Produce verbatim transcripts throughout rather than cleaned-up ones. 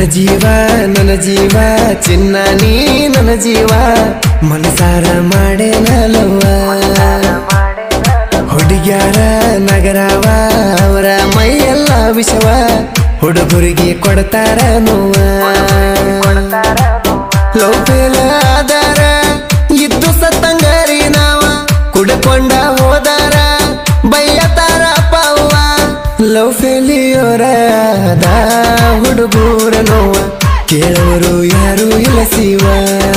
ಜೀವ ನನ್ನ ಜೀವ ಚಿನ್ನ ನೀ ನನ್ನ ಜೀವ ಮನಸಾರ ಮಾಡೇನಲವ್ವ ಹುಡುಗ್ಯಾರ ನಗರವ ಅವರ ಮೈಯೆಲ್ಲ ವಿಷವ ಹುಡುಗರಿಗೆ ಕೊಡ್ತಾರ ನೋವ ಲವ್ ಫೇಲ್ ಆದಾರ ಇದ್ದು ಸತ್ತಂಗಾರಿ ನಾವ ಕುಡ್ಕೊಂಡ ಹೋದಾರ ಬೈಯತಾರ ಪವ್ವ ಲವ್ ಫೇಲಿಯೋರ ಆದ ಹುಡುಗೂರ ನೋವ ಕೇಳವರು ಯಾರು ಇಲ್ಲ ಶಿವ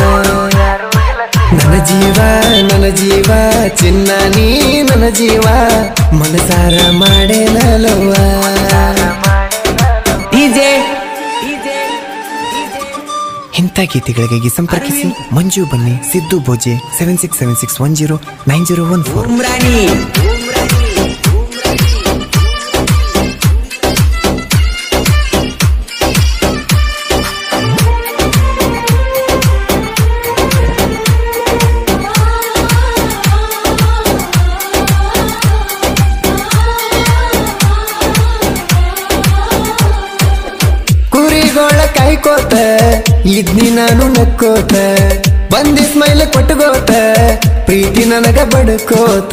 ನನ್ನ ಜೀವ ನನ್ನ ಜೀವ ಚಿನ್ನ ನೀ ನನ್ನ ಜೀವ ಮನಸಾರ ಮಾಡೇನಲವ್ವ ಡಿಜೆ ಇಂಥ ಗೀತೆಗಳಿಗಾಗಿ ಸಂಪರ್ಕಿಸಿ ಮಂಜು ಬನ್ನಿ Siddu Bhoje seven six seven six one zero nine zero one four ಕುರಿಗೋಳ ಕಾಯ್ಕೋತ ಇದ್ನಿ ನಾನು ನಕ್ಕೋತ ಬಂದಿ ಸ್ಮೈಲ್ ಕೊಟ್ಟಗೋತ ಪ್ರೀತಿ ನನಗ ಬಡ್ಕೋತ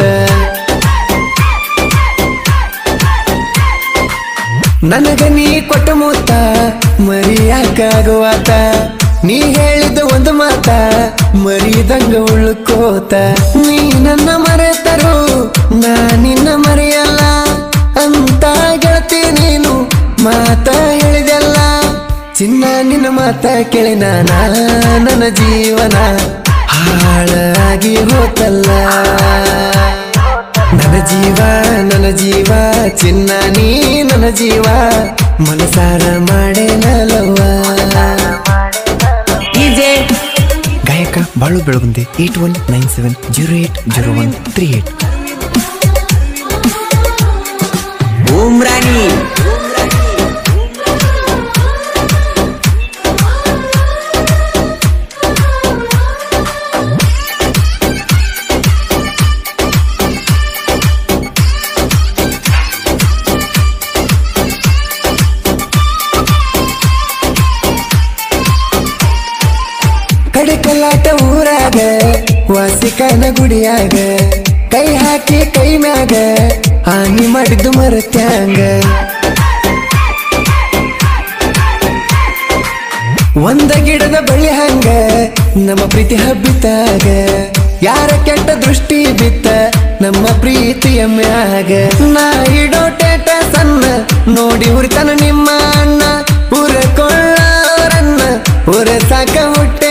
ನನಗ ನೀ ಕೊಟ್ಟ ಮೂತ ಮರಿಯಾಕಾಗುವಾತ ನೀ ಹೇಳಿದ ಒಂದು ಮಾತ ಮರಿದಂಗ ಉಳ್ಕೋತ ನೀ ನನ್ನ ಮರೆತರು ನಾ ನಿನ್ನ ಮರೆಯಲ್ಲ ಅಂತ ಗೆಳತಿ ನೀನು ಮಾತ ಹೇಳಿದೆಲ್ಲ ಚಿನ್ನ ನಿನ್ನ ಮಾತ ಕೇಳಿ ನಾನ ನನ್ನ ಜೀವನ ಹಾಳಾಗಿ ಹೋತಲ್ಲ ನನ್ನ ಜೀವ ನನ್ನ ಜೀವ ಚಿನ್ನ ನೀ ನನ್ನ ಜೀವ ಮನಸಾರ ಮಾಡೇನಲವ್ವ ಗಾಯಕ Balu Belagunde eight one nine seven zero eight zero one three eight ಓಂ ರಾಣಿ ಕಡಕಲಾಟ ಊರಾಗ ವಾಸಿಕನ ಗುಡಿಯಾಗ ಕೈ ಹಾಕಿ ಕೈ ಮ್ಯಾಗ ಹಾನಿ ಮಾಡಿದ್ದು ಮರತ್ಯಾಂಗ ಒಂದ ಗಿಡದ ಬಳ್ಳಿ ಹಂಗ ನಮ್ಮ ಪ್ರೀತಿ ಹಬ್ಬಿತಾಗ ಯಾರ ಕೆಟ್ಟ ದೃಷ್ಟಿ ಬಿತ್ತ ನಮ್ಮ ಪ್ರೀತಿಯ ಮ್ಯಾಗ ನಾ ಇಡೋ ಟೇಟ ಸಣ್ಣ ನೋಡಿ ಉರಿತನ ನಿಮ್ಮ ಅಣ್ಣ ಉರಕೊಳ್ಳರನ್ನ ಉರ ಸಾಕ ಹುಟ್ಟ